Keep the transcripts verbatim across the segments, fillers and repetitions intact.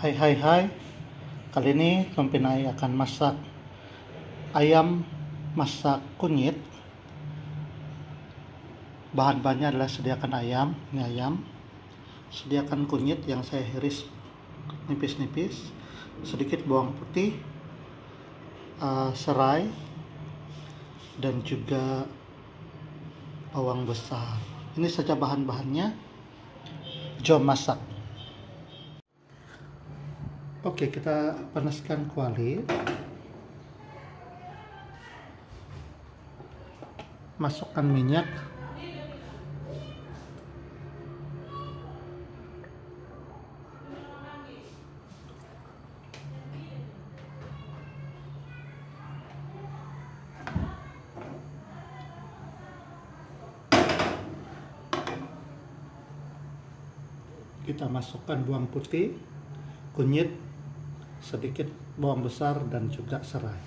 Hai hai hai. Kali ini Tompinai akan masak ayam masak kunyit. Bahan-bahannya adalah sediakan ayam, ini ayam. Sediakan kunyit yang saya iris nipis-nipis, sedikit bawang putih, uh, serai, dan juga bawang besar. Ini saja bahan-bahannya. Jom masak. Oke, kita panaskan kuali. Masukkan minyak. Kita masukkan bawang putih, kunyit, sedikit bawang besar, dan juga serai.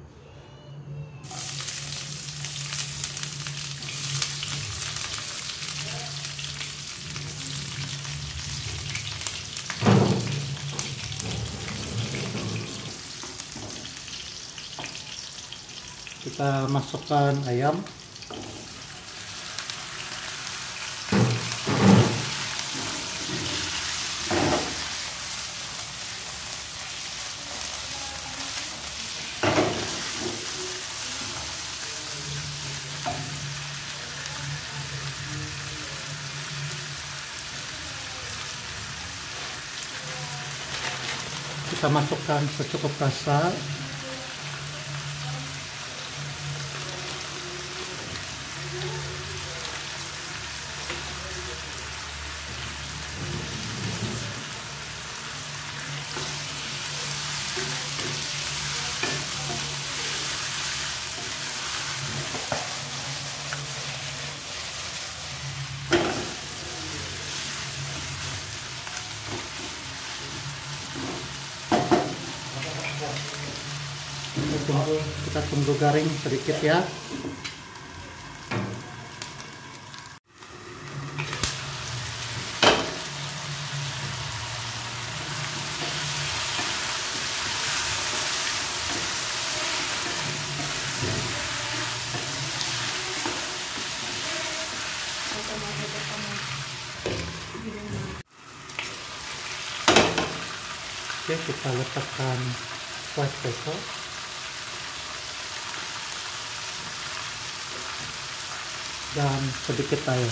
Kita masukkan ayam. Kita masukkan secukup rasa. Kita tunggu, kita tunggu garing sedikit ya. Oke, kita letakkan white pepper. Dan sedikit air.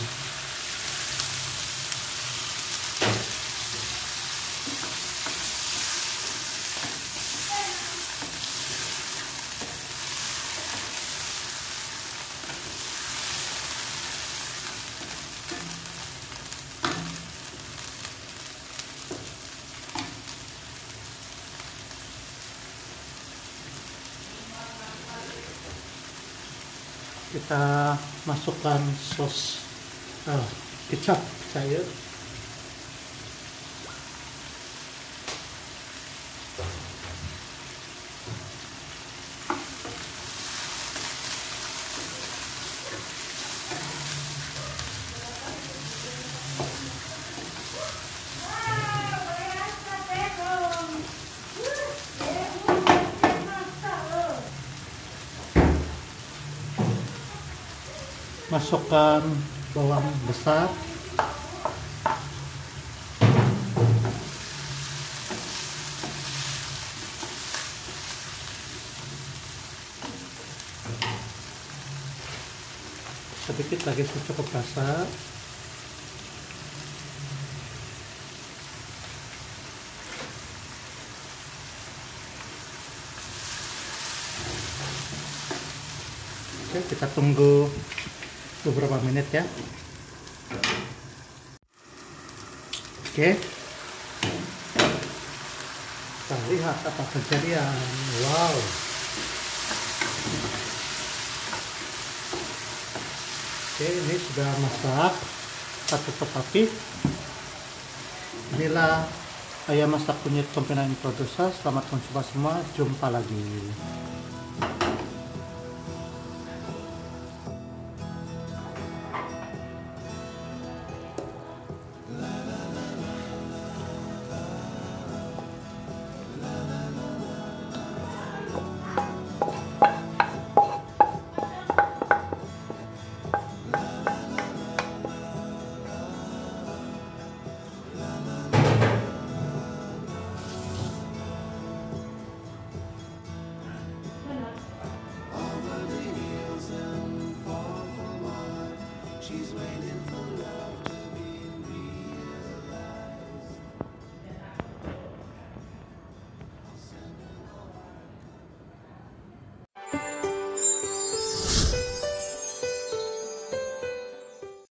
Kita masukkan sos uh, kecap cair. Masukkan bawang besar, sedikit lagi secukup rasa. Oke, kita tunggu beberapa menit ya. Oke, kita lihat apa kejadian. Wow, oke, ini sudah masak. Kita tutup api. Inilah ayam masak kunyit Tompinai Producer. Selamat mencoba semua. Jumpa lagi. she's waiting.